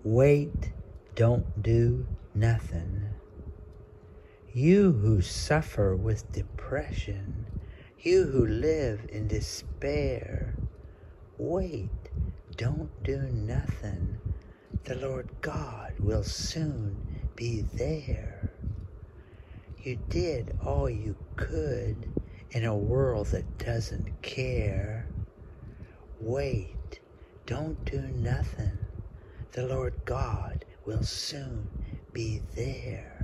Wait, don't do nothing. You who suffer with depression, you who live in despair, wait, don't do nothing. The Lord God will soon be there. You did all you could in a world that doesn't care. Wait, don't do nothing. The Lord God will soon be there.